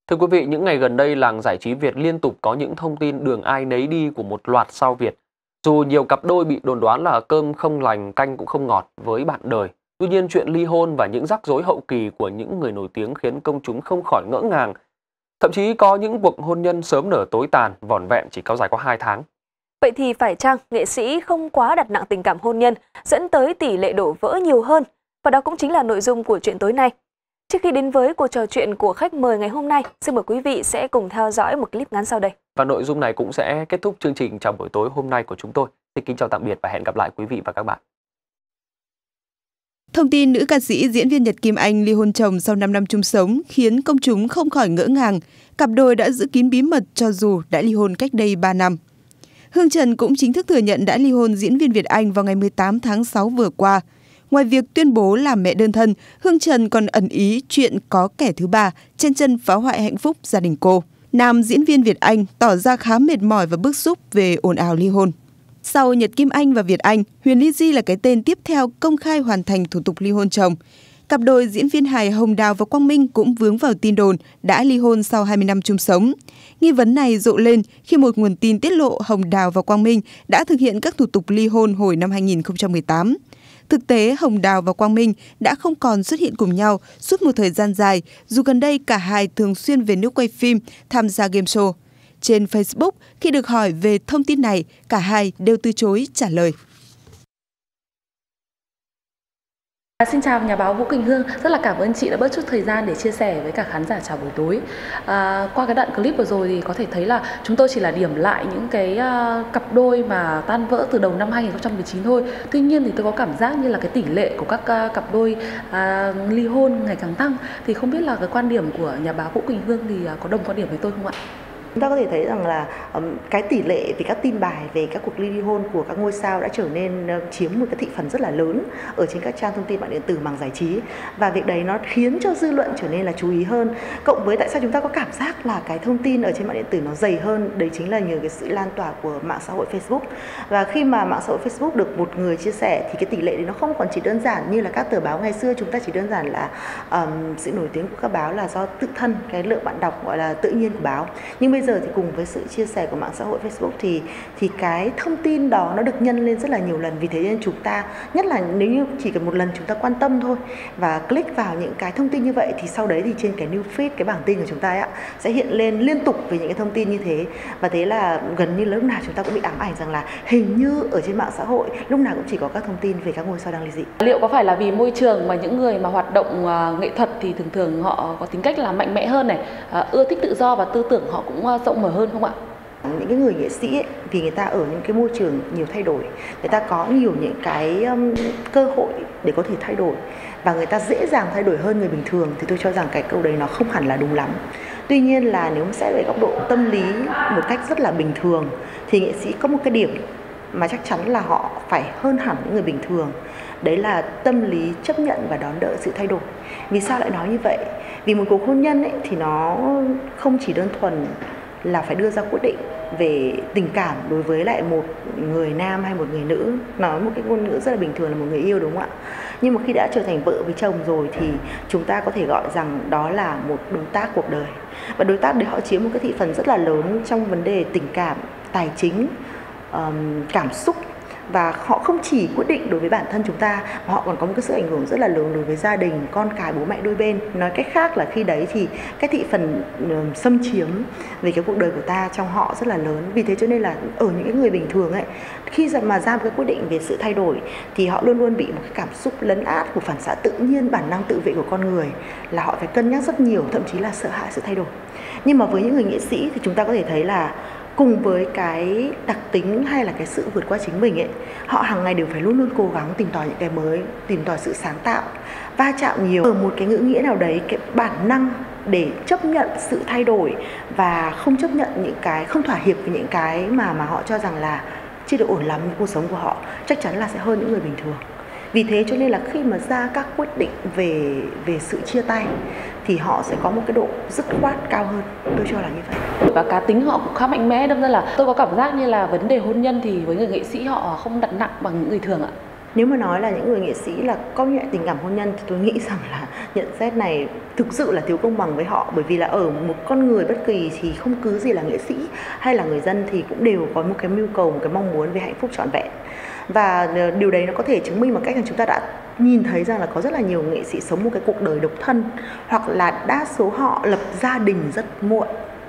Thưa quý vị, những ngày gần đây, làng giải trí Việt liên tục có những thông tin đường ai nấy đi của một loạt sao Việt. Dù nhiều cặp đôi bị đồn đoán là cơm không lành, canh cũng không ngọt với bạn đời. Tuy nhiên, chuyện ly hôn và những rắc rối hậu kỳ của những người nổi tiếng khiến công chúng không khỏi ngỡ ngàng. Thậm chí có những cuộc hôn nhân sớm nở tối tàn, vỏn vẹn chỉ kéo dài có 2 tháng. Vậy thì phải chăng nghệ sĩ không quá đặt nặng tình cảm hôn nhân dẫn tới tỷ lệ đổ vỡ nhiều hơn? Và đó cũng chính là nội dung của chuyện tối nay. Trước khi đến với cuộc trò chuyện của khách mời ngày hôm nay, xin mời quý vị sẽ cùng theo dõi một clip ngắn sau đây. Và nội dung này cũng sẽ kết thúc chương trình chào buổi tối hôm nay của chúng tôi. Xin kính chào tạm biệt và hẹn gặp lại quý vị và các bạn. Thông tin nữ ca sĩ diễn viên Nhật Kim Anh ly hôn chồng sau 5 năm chung sống khiến công chúng không khỏi ngỡ ngàng. Cặp đôi đã giữ kín bí mật cho dù đã ly hôn cách đây 3 năm. Hương Trần cũng chính thức thừa nhận đã ly hôn diễn viên Việt Anh vào ngày 18 tháng 6 vừa qua. Ngoài việc tuyên bố làm mẹ đơn thân, Hương Trần còn ẩn ý chuyện có kẻ thứ ba chen chân phá hoại hạnh phúc gia đình cô. Nam diễn viên Việt Anh tỏ ra khá mệt mỏi và bức xúc về ồn ào ly hôn. Sau Nhật Kim Anh và Việt Anh, Huyền Ly Di là cái tên tiếp theo công khai hoàn thành thủ tục ly hôn chồng. Cặp đôi diễn viên hài Hồng Đào và Quang Minh cũng vướng vào tin đồn đã ly hôn sau 20 năm chung sống. Nghi vấn này rộ lên khi một nguồn tin tiết lộ Hồng Đào và Quang Minh đã thực hiện các thủ tục ly hôn hồi năm 2018. Thực tế, Hồng Đào và Quang Minh đã không còn xuất hiện cùng nhau suốt một thời gian dài, dù gần đây cả hai thường xuyên về nước quay phim, tham gia game show. Trên Facebook, khi được hỏi về thông tin này, cả hai đều từ chối trả lời. Xin chào nhà báo Vũ Quỳnh Hương, rất là cảm ơn chị đã bớt chút thời gian để chia sẻ với cả khán giả chào buổi tối. Qua cái đoạn clip vừa rồi thì có thể thấy là chúng tôi chỉ là điểm lại những cái cặp đôi mà tan vỡ từ đầu năm 2019 thôi. Tuy nhiên thì tôi có cảm giác như là cái tỷ lệ của các cặp đôi ly hôn ngày càng tăng. Thì không biết là cái quan điểm của nhà báo Vũ Quỳnh Hương thì có đồng quan điểm với tôi không ạ? Chúng ta có thể thấy rằng là cái tỷ lệ về các tin bài về các cuộc ly hôn của các ngôi sao đã trở nên chiếm một cái thị phần rất là lớn ở trên các trang thông tin mạng điện tử mảng giải trí, và việc đấy nó khiến cho dư luận trở nên là chú ý hơn. Cộng với tại sao chúng ta có cảm giác là cái thông tin ở trên mạng điện tử nó dày hơn, đấy chính là nhờ cái sự lan tỏa của mạng xã hội Facebook. Và khi mà mạng xã hội Facebook được một người chia sẻ thì cái tỷ lệ đấy nó không còn chỉ đơn giản như là các tờ báo ngày xưa, chúng ta chỉ đơn giản là sự nổi tiếng của các báo là do tự thân, cái lượng bạn đọc gọi là tự nhiên của báo. Nhưng bây giờ thì cùng với sự chia sẻ của mạng xã hội Facebook thì cái thông tin đó nó được nhân lên rất là nhiều lần. Vì thế nên chúng ta, nhất là nếu như chỉ cần một lần chúng ta quan tâm thôi và click vào những cái thông tin như vậy, thì sau đấy thì trên cái new feed, cái bảng tin của chúng ta ấy, sẽ hiện lên liên tục về những cái thông tin như thế. Và thế là gần như lúc nào chúng ta cũng bị ám ảnh rằng là hình như ở trên mạng xã hội lúc nào cũng chỉ có các thông tin về các ngôi sao đang ly dị. Liệu có phải là vì môi trường mà những người mà hoạt động nghệ thuật thì thường thường họ có tính cách là mạnh mẽ hơn này, ưa thích tự do và tư tưởng họ cũng rộng mở hơn không ạ? Những cái người nghệ sĩ ấy, vì người ta ở những cái môi trường nhiều thay đổi, người ta có nhiều những cái cơ hội để có thể thay đổi và người ta dễ dàng thay đổi hơn người bình thường, thì tôi cho rằng cái câu đấy nó không hẳn là đúng lắm. Tuy nhiên là nếu xét về góc độ tâm lý một cách rất là bình thường thì nghệ sĩ có một cái điểm mà chắc chắn là họ phải hơn hẳn những người bình thường. Đấy là tâm lý chấp nhận và đón đợi sự thay đổi. Vì sao lại nói như vậy? Vì một cuộc hôn nhân ấy, thì nó không chỉ đơn thuần là phải đưa ra quyết định về tình cảm đối với lại một người nam hay một người nữ. Nói một cái ngôn ngữ rất là bình thường là một người yêu, đúng không ạ? Nhưng mà khi đã trở thành vợ với chồng rồi thì chúng ta có thể gọi rằng đó là một đối tác cuộc đời. Và đối tác đấy họ chiếm một cái thị phần rất là lớn trong vấn đề tình cảm, tài chính, cảm xúc. Và họ không chỉ quyết định đối với bản thân chúng ta mà họ còn có một cái sự ảnh hưởng rất là lớn đối với gia đình, con cái, bố mẹ đôi bên. Nói cách khác là khi đấy thì cái thị phần xâm chiếm về cái cuộc đời của ta trong họ rất là lớn. Vì thế cho nên là ở những cái người bình thường ấy, khi mà ra một cái quyết định về sự thay đổi thì họ luôn luôn bị một cái cảm xúc lấn át của phản xạ tự nhiên, bản năng tự vệ của con người, là họ phải cân nhắc rất nhiều, thậm chí là sợ hãi sự thay đổi. Nhưng mà với những người nghệ sĩ thì chúng ta có thể thấy là cùng với cái đặc tính hay là cái sự vượt qua chính mình ấy, họ hàng ngày đều phải luôn luôn cố gắng tìm tòi những cái mới, tìm tòi sự sáng tạo, va chạm nhiều. Ở một cái ngữ nghĩa nào đấy, cái bản năng để chấp nhận sự thay đổi và không chấp nhận những cái, không thỏa hiệp với những cái mà họ cho rằng là chưa được ổn lắm với cuộc sống của họ, chắc chắn là sẽ hơn những người bình thường. Vì thế cho nên là khi mà ra các quyết định về sự chia tay thì họ sẽ có một cái độ dứt khoát cao hơn, tôi cho là như vậy. Và cá tính họ cũng khá mạnh mẽ, đâm ra là tôi có cảm giác như là vấn đề hôn nhân thì với người nghệ sĩ họ không đặt nặng bằng những người thường ạ. Nếu mà nói là những người nghệ sĩ là coi nhẹ tình cảm hôn nhân thì tôi nghĩ rằng là nhận xét này thực sự là thiếu công bằng với họ, bởi vì là ở một con người bất kỳ thì không cứ gì là nghệ sĩ hay là người dân thì cũng đều có một cái mưu cầu, một cái mong muốn về hạnh phúc trọn vẹn. Và điều đấy nó có thể chứng minh bằng cách là chúng ta đã nhìn thấy rằng là có rất là nhiều nghệ sĩ sống một cái cuộc đời độc thân, hoặc là đa số họ lập gia đình rất muộn.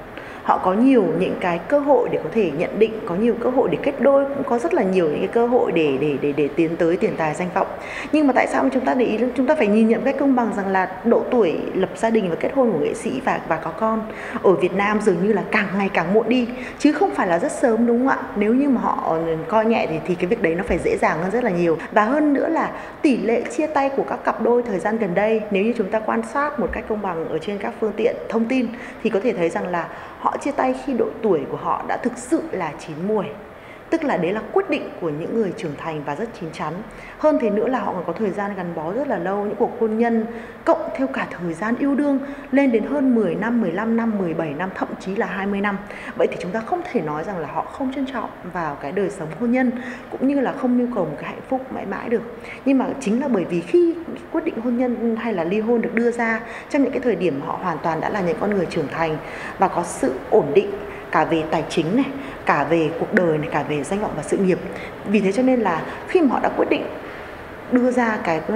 Họ có nhiều những cái cơ hội để có thể nhận định, có nhiều cơ hội để kết đôi, cũng có rất là nhiều những cái cơ hội để tiến tới tiền tài danh vọng. Nhưng mà tại sao chúng ta để ý, chúng ta phải nhìn nhận cách công bằng rằng là độ tuổi lập gia đình và kết hôn của nghệ sĩ và có con ở Việt Nam dường như là càng ngày càng muộn đi, chứ không phải là rất sớm, đúng không ạ? Nếu như mà họ coi nhẹ thì cái việc đấy nó phải dễ dàng hơn rất là nhiều. Và hơn nữa là tỷ lệ chia tay của các cặp đôi thời gian gần đây, nếu như chúng ta quan sát một cách công bằng ở trên các phương tiện thông tin thì có thể thấy rằng là họ chia tay khi độ tuổi của họ đã thực sự là chín muồi. Tức là đấy là quyết định của những người trưởng thành và rất chín chắn. Hơn thế nữa là họ còn có thời gian gắn bó rất là lâu, những cuộc hôn nhân cộng theo cả thời gian yêu đương lên đến hơn 10 năm, 15 năm, 17 năm, thậm chí là 20 năm. Vậy thì chúng ta không thể nói rằng là họ không trân trọng vào cái đời sống hôn nhân, cũng như là không mưu cầu một cái hạnh phúc mãi mãi được. Nhưng mà chính là bởi vì khi quyết định hôn nhân hay là ly hôn được đưa ra trong những cái thời điểm họ hoàn toàn đã là những con người trưởng thành và có sự ổn định cả về tài chính này, cả về cuộc đời này, cả về danh vọng và sự nghiệp. Vì thế cho nên là khi mà họ đã quyết định đưa ra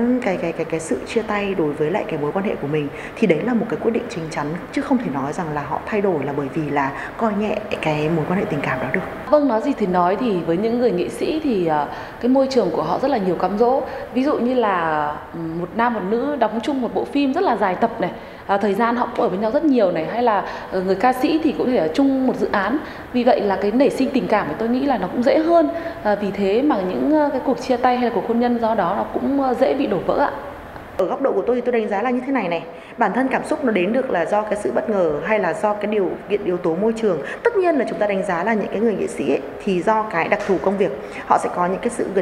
cái sự chia tay đối với lại cái mối quan hệ của mình thì đấy là một cái quyết định chín chắn, chứ không thể nói rằng là họ thay đổi là bởi vì là coi nhẹ cái mối quan hệ tình cảm đó được. Vâng, nói gì thì nói, thì với những người nghệ sĩ thì cái môi trường của họ rất là nhiều cám dỗ. Ví dụ như là một nam một nữ đóng chung một bộ phim rất là dài tập này, thời gian họ cũng ở với nhau rất nhiều này, hay là người ca sĩ thì cũng thể ở chung một dự án. Vì vậy là cái nảy sinh tình cảm thì tôi nghĩ là nó cũng dễ hơn. Vì thế mà những cái cuộc chia tay hay là cuộc hôn nhân do đó nó cũng dễ bị đổ vỡ ạ. Ở góc độ của tôi thì tôi đánh giá là như thế này. Bản thân cảm xúc nó đến được là do cái sự bất ngờ hay là do cái yếu tố môi trường. Tất nhiên là chúng ta đánh giá là những cái người nghệ sĩ ấy, thì do cái đặc thù công việc họ sẽ có những cái sự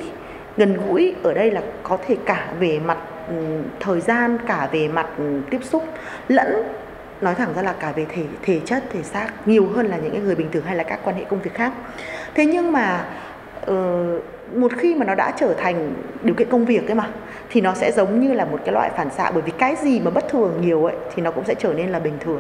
gần gũi ở đây là có thể cả về mặt thời gian, cả về mặt tiếp xúc, lẫn nói thẳng ra là cả về thể chất, thể xác, nhiều hơn là những cái người bình thường hay là các quan hệ công việc khác. Thế nhưng mà một khi mà nó đã trở thành điều kiện công việc ấy mà, thì nó sẽ giống như là một cái loại phản xạ, bởi vì cái gì mà bất thường nhiều ấy thì nó cũng sẽ trở nên là bình thường.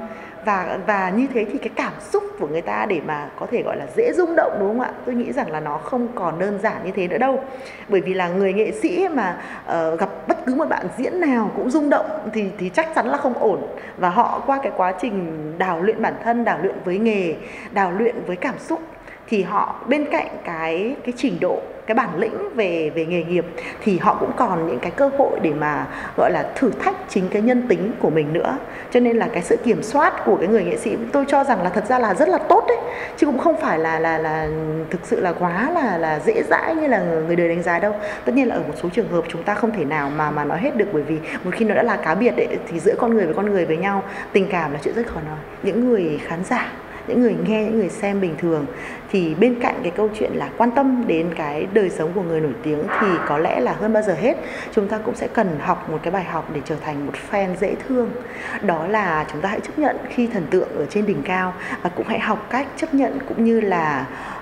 Và như thế thì cái cảm xúc của người ta để mà có thể gọi là dễ rung động, đúng không ạ? Tôi nghĩ rằng là nó không còn đơn giản như thế nữa đâu. Bởi vì là người nghệ sĩ mà gặp bất cứ một bạn diễn nào cũng rung động thì chắc chắn là không ổn. Và họ qua cái quá trình đào luyện bản thân, đào luyện với nghề, đào luyện với cảm xúc, thì họ bên cạnh cái trình độ, cái bản lĩnh về nghề nghiệp thì họ cũng còn những cái cơ hội để mà gọi là thử thách chính cái nhân tính của mình nữa. Cho nên là cái sự kiểm soát của cái người nghệ sĩ tôi cho rằng là thật ra là rất là tốt đấy, chứ cũng không phải là thực sự là quá là dễ dãi như là người đời đánh giá đâu. Tất nhiên là ở một số trường hợp chúng ta không thể nào mà nói hết được, bởi vì một khi nó đã là cá biệt ấy, thì giữa con người với nhau tình cảm là chuyện rất khó nói. Những người khán giả, những người nghe, những người xem bình thường thì bên cạnh cái câu chuyện là quan tâm đến cái đời sống của người nổi tiếng thì có lẽ là hơn bao giờ hết chúng ta cũng sẽ cần học một cái bài học để trở thành một fan dễ thương. Đó là chúng ta hãy chấp nhận khi thần tượng ở trên đỉnh cao, và cũng hãy học cách chấp nhận cũng như là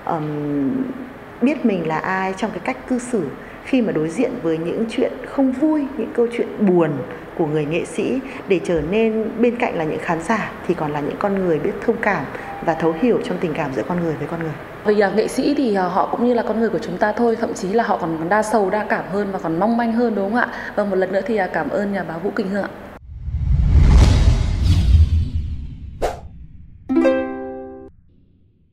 biết mình là ai trong cái cách cư xử khi mà đối diện với những chuyện không vui, những câu chuyện buồn của người nghệ sĩ, để trở nên bên cạnh là những khán giả thì còn là những con người biết thông cảm và thấu hiểu trong tình cảm giữa con người với con người. Vì nghệ sĩ thì họ cũng như là con người của chúng ta thôi, thậm chí là họ còn đa sầu, đa cảm hơn và còn mong manh hơn, đúng không ạ? Và một lần nữa thì cảm ơn nhà báo Vũ Quỳnh Hương ạ.